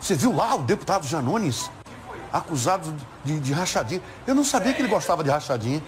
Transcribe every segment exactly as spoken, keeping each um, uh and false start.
Você viu lá o deputado Janones acusado de, de rachadinha? Eu não sabia que ele gostava de rachadinha.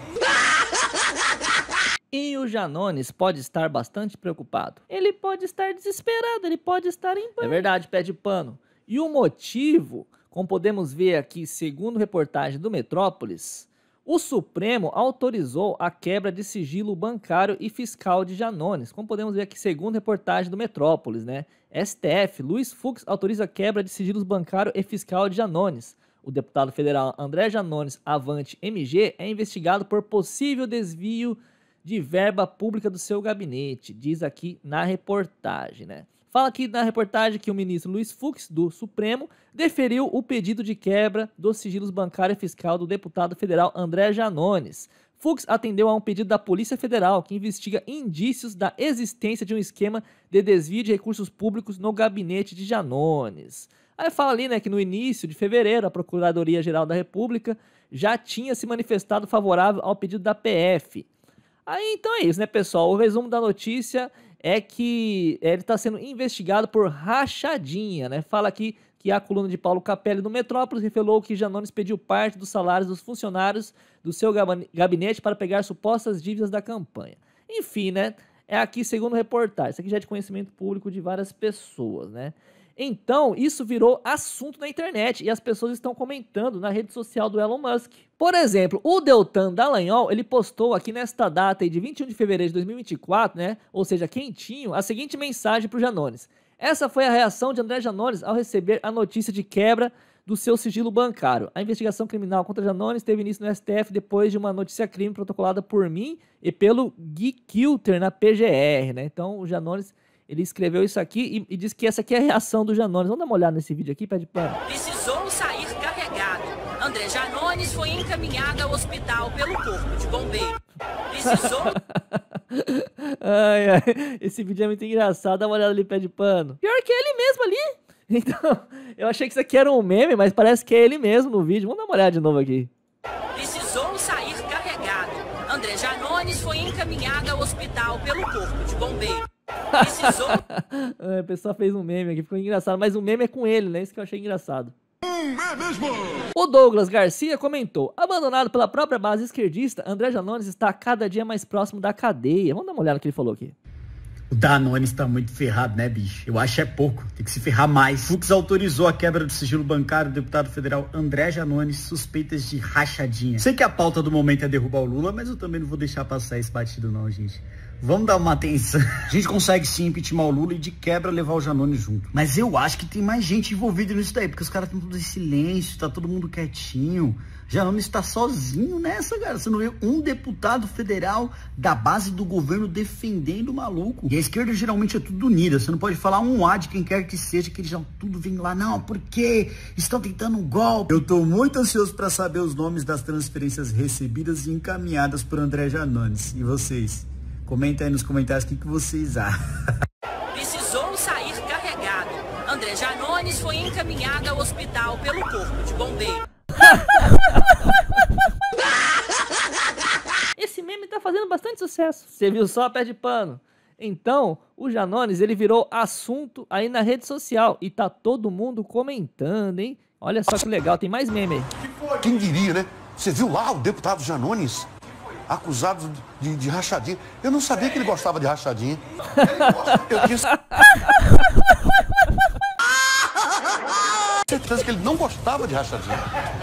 E o Janones pode estar bastante preocupado. Ele pode estar desesperado, ele pode estar em pânico. É verdade, pé de pano. E o motivo, como podemos ver aqui, segundo reportagem do Metrópolis, o Supremo autorizou a quebra de sigilo bancário e fiscal de Janones. Como podemos ver aqui, segundo reportagem do Metrópolis, né? S T F, Luiz Fux autoriza a quebra de sigilos bancário e fiscal de Janones. O deputado federal André Janones Avante M G é investigado por possível desvio de verba pública do seu gabinete, diz aqui na reportagem, né? Fala aqui na reportagem que o ministro Luiz Fux, do Supremo, deferiu o pedido de quebra dos sigilos bancário e fiscal do deputado federal André Janones. Fux atendeu a um pedido da Polícia Federal, que investiga indícios da existência de um esquema de desvio de recursos públicos no gabinete de Janones. Aí fala ali, né, que no início de fevereiro, a Procuradoria-Geral da República já tinha se manifestado favorável ao pedido da P F. Aí então é isso, né, pessoal? O resumo da notícia é que ele está sendo investigado por rachadinha, né? Fala aqui que a coluna de Paulo Capelli do Metrópolis revelou que Janones pediu parte dos salários dos funcionários do seu gabinete para pegar supostas dívidas da campanha. Enfim, né? É aqui segundo reportagem. Isso aqui já é de conhecimento público de várias pessoas, né? Então, isso virou assunto na internet e as pessoas estão comentando na rede social do Elon Musk. Por exemplo, o Deltan Dallagnol, ele postou aqui nesta data aí de vinte e um de fevereiro de dois mil e vinte e quatro, né, ou seja, quentinho, a seguinte mensagem para o Janones. Essa foi a reação de André Janones ao receber a notícia de quebra do seu sigilo bancário. A investigação criminal contra Janones teve início no S T F depois de uma notícia-crime protocolada por mim e pelo Gui Kilter na P G R, né? Então, o Janones, ele escreveu isso aqui e, e disse que essa aqui é a reação do Janones. Vamos dar uma olhada nesse vídeo aqui, pé de pano. Precisou sair carregado. André Janones foi encaminhado ao hospital pelo corpo de bombeiro. Precisou... ai, ai, esse vídeo é muito engraçado. Dá uma olhada ali, pé de pano. Pior que é ele mesmo ali. Então, eu achei que isso aqui era um meme, mas parece que é ele mesmo no vídeo. Vamos dar uma olhada de novo aqui. Precisou sair carregado. André Janones foi encaminhado ao hospital pelo corpo de bombeiro. Precisou... A pessoa fez um meme aqui, ficou engraçado. Mas o meme é com ele, né? Isso que eu achei engraçado. É mesmo? O Douglas Garcia comentou: abandonado pela própria base esquerdista, André Janones está cada dia mais próximo da cadeia. Vamos dar uma olhada no que ele falou aqui. O Janones tá muito ferrado, né, bicho? Eu acho é pouco, tem que se ferrar mais. Fux autorizou a quebra do sigilo bancário do deputado federal André Janones, suspeitas de rachadinha. Sei que a pauta do momento é derrubar o Lula, mas eu também não vou deixar passar esse batido não, gente. Vamos dar uma atenção. A gente consegue sim impeachment o Lula e de quebra levar o Janones junto. Mas eu acho que tem mais gente envolvida nisso daí, porque os caras estão todos em silêncio, tá todo mundo quietinho. Janones está sozinho nessa, cara. Você não vê um deputado federal da base do governo defendendo o maluco. E a esquerda geralmente é tudo unida. Você não pode falar um A de quem quer que seja, que eles já tudo vem lá. Não, porque estão tentando um golpe. Eu tô muito ansioso para saber os nomes das transferências recebidas e encaminhadas por André Janones. E vocês? Comenta aí nos comentários o que, que vocês acham. Precisou sair carregado. André Janones foi encaminhado ao hospital pelo corpo de bombeiro. Esse meme tá fazendo bastante sucesso. Você viu só, pé de pano? Então, o Janones, ele virou assunto aí na rede social. E tá todo mundo comentando, hein? Olha só que legal, tem mais meme aí. Quem diria, né? Você viu lá o deputado Janones acusado de, de rachadinha? Eu não sabia que ele gostava de rachadinha. Eu tinha certeza que ele não gostava de rachadinha.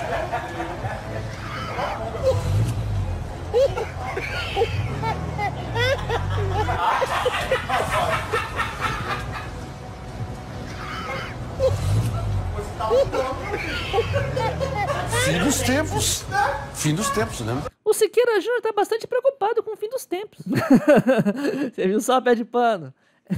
Fim dos tempos. Fim dos tempos, né? O Siqueira Júnior tá bastante preocupado com o fim dos tempos. Você viu só, pé de pano?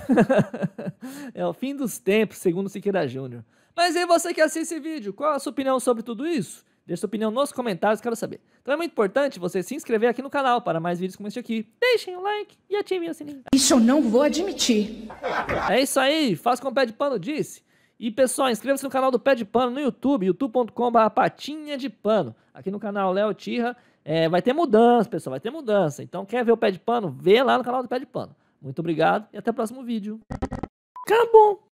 É o fim dos tempos, segundo o Siqueira Júnior. Mas e você que assiste esse vídeo, qual a sua opinião sobre tudo isso? Deixe sua opinião nos comentários, quero saber. Então é muito importante você se inscrever aqui no canal para mais vídeos como este aqui. Deixem o like e ativem o sininho. Isso eu não vou admitir. É isso aí, faça como o Pé de Pano disse. E pessoal, inscreva-se no canal do Pé de Pano no YouTube, youtube ponto com barra patinha de pano. Aqui no canal Léo Tirra, é, vai ter mudança, pessoal, vai ter mudança. Então quer ver o Pé de Pano? Vê lá no canal do Pé de Pano. Muito obrigado e até o próximo vídeo. Acabou!